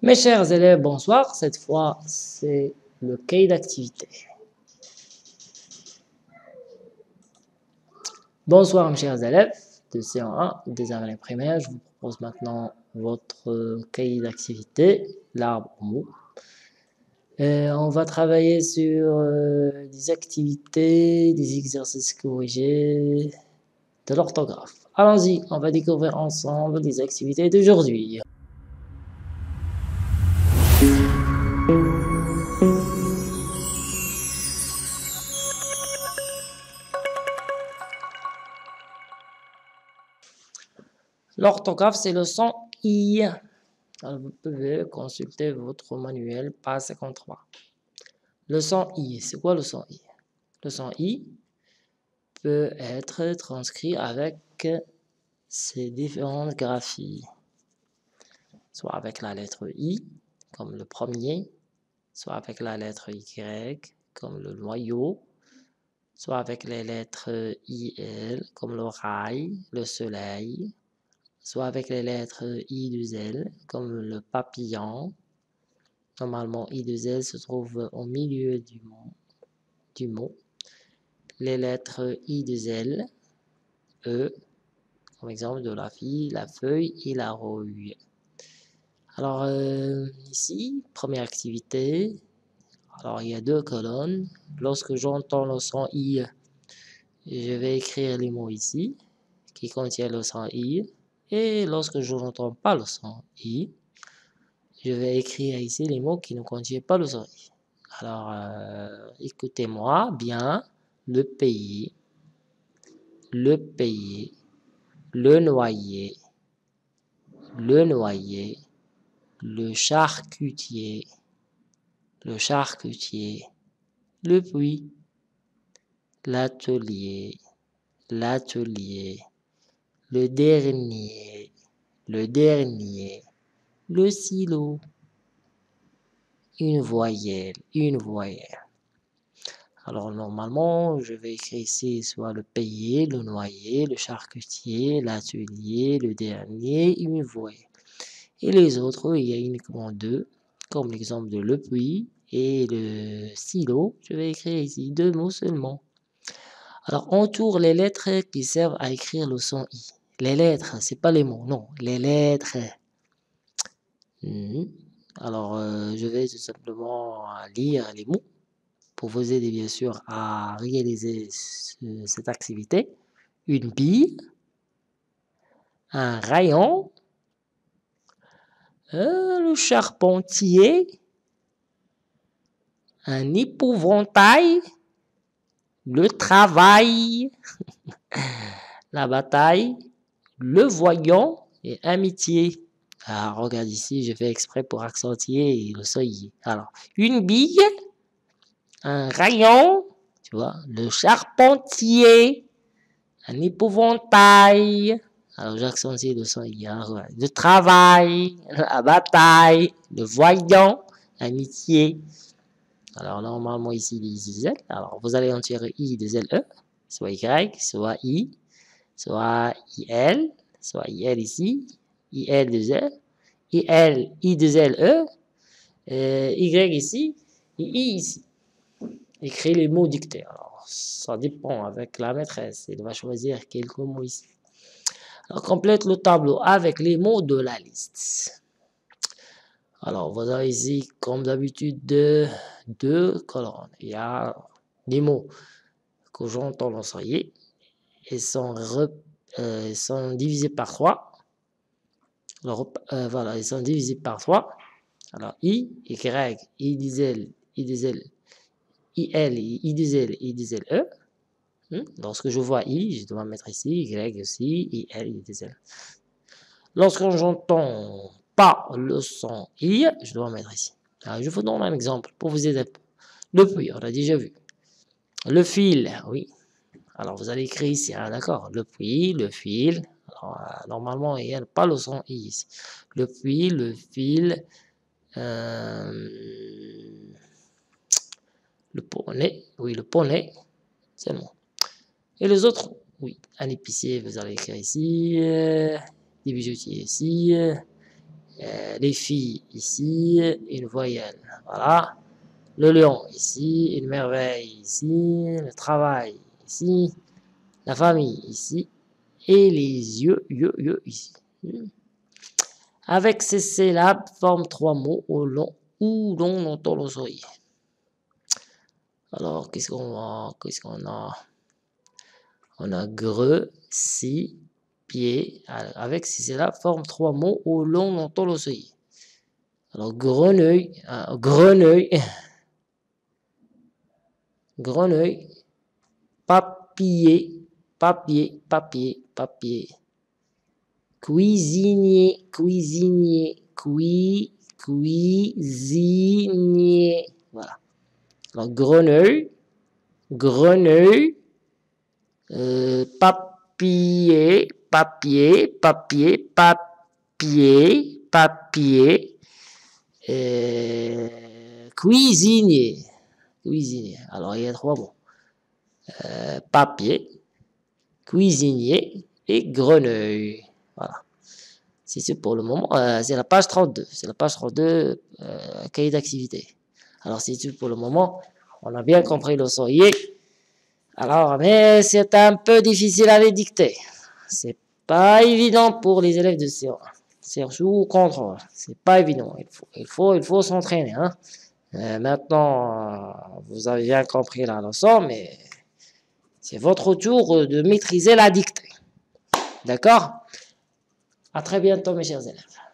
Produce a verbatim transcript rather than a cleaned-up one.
Mes chers élèves, bonsoir. Cette fois, c'est le cahier d'activité. Bonsoir, mes chers élèves de C un un, des années primaires. Je vous propose maintenant votre cahier d'activité, l'arbre au mot. Et on va travailler sur euh, des activités, des exercices corrigés, de l'orthographe. Allons-y, on va découvrir ensemble les activités d'aujourd'hui. L'orthographe, c'est le son I. Alors, vous pouvez consulter votre manuel, page cinquante-trois. Le son I, c'est quoi le son I? Le son I peut être transcrit avec ces différentes graphies. Soit avec la lettre I, comme le premier, soit avec la lettre Y, comme le noyau, soit avec les lettres I L, comme le rail, le soleil, soit avec les lettres I deux L, comme le papillon. Normalement, I deux L se trouve au milieu du mot. Du mot. Les lettres I deux L, E, comme exemple de la fille, la feuille et la rouille. Alors, euh, ici, première activité. Alors, il y a deux colonnes. Lorsque j'entends le son I, je vais écrire les mots ici, qui contiennent le son I. Et lorsque je n'entends pas le son I, je vais écrire ici les mots qui ne contiennent pas le son I. Alors, euh, écoutez-moi bien. Le pays, le pays, le noyer, le noyer, le charcutier, le charcutier, le puits, l'atelier, l'atelier, le dernier, le dernier, le silo, une voyelle, une voyelle. Alors, normalement, je vais écrire ici soit le pays, le noyer, le charcutier, l'atelier, le dernier, une voyelle. Et les autres, il y a uniquement deux, comme l'exemple de le puits et le silo. Je vais écrire ici deux mots seulement. Alors, entoure les lettres qui servent à écrire le son I. Les lettres, c'est pas les mots, non, les lettres. Mmh. Alors, euh, je vais tout simplement lire les mots pour vous aider bien sûr à réaliser ce, cette activité. Une bille, un rayon, euh, le charpentier, un épouvantail, le travail, la bataille, le voyant et amitié. Ah, regarde ici, je fais exprès pour accentuer le seuil. Alors, une bille, un rayon, tu vois, le charpentier, un épouvantail. Alors, j'accentue le seuil. Alors, le travail, la bataille, le voyant, amitié. Alors, normalement, ici, les I Z. Alors, vous allez en tirer I deux L E, soit Y, soit I, soit I L, soit I L ici, I L deux L, I L, I deux L E, euh, Y ici, et I ici. Écrire les mots dictés. Alors, ça dépend avec la maîtresse. Elle va choisir quelques mots ici. Alors, complète le tableau avec les mots de la liste. Alors, vous avez ici, comme d'habitude, deux, deux colonnes. Il y a des mots que j'entends l'enseigner. Ils sont, re, euh, ils sont divisés par trois. Alors, euh, voilà, ils sont divisés par trois. Alors, I, Y, I deux L, I deux L, I L, I deux L, I deux L E. Hmm? Lorsque je vois I, je dois mettre ici, Y aussi, I L, I deux L. Lorsque j'entends pas le son I, je dois mettre ici. Alors, je vous donne un exemple pour vous aider. Le puits, on a déjà vu. Le fil, oui. Alors, vous allez écrire ici, hein, d'accord. Le puits, le fil. Alors, euh, normalement, il n'y a pas le son I ici. Le puits, le fil, euh, le poney, oui, le poney, c'est bon. Et les autres, oui, un épicier, vous allez écrire ici, euh, des bijoutiers ici, euh, Euh, les filles ici, une voyelle. Voilà. Le lion ici, une merveille ici, le travail ici, la famille ici, et les yeux, yeux, yeux ici. Avec ces syllabes, forme trois mots au long où l'on entend le sourire. Alors, qu'est-ce qu'on a? Qu'est-ce qu'on a? On a greu, si, pied. Avec ces syllabes, forme trois mots où l'on entend le sourire. Alors, grenouille, euh, grenouille, grenouille, papier, papier, papier, papier. Cuisinier, cuisinier, cui, cuisinier. Voilà. Alors, grenouille, grenouille, euh, papier, papier, papier, papier, papier, euh, cuisinier, cuisinier. Alors, il y a trois mots. Euh, papier, cuisinier et grenouille. Voilà. C'est tout pour le moment. Euh, c'est la page trente-deux. C'est la page trente-deux, euh, cahier d'activité. Alors, c'est tout pour le moment. On a bien compris le sourire. Alors, mais c'est un peu difficile à les dicter. C'est pas évident pour les élèves de C E un. C'est sous contrôle. C'est pas évident. Il faut, il faut, il faut s'entraîner. Hein. Euh, maintenant, euh, vous avez bien compris la leçon, mais c'est votre tour de maîtriser la dictée. D'accord? À très bientôt, mes chers élèves.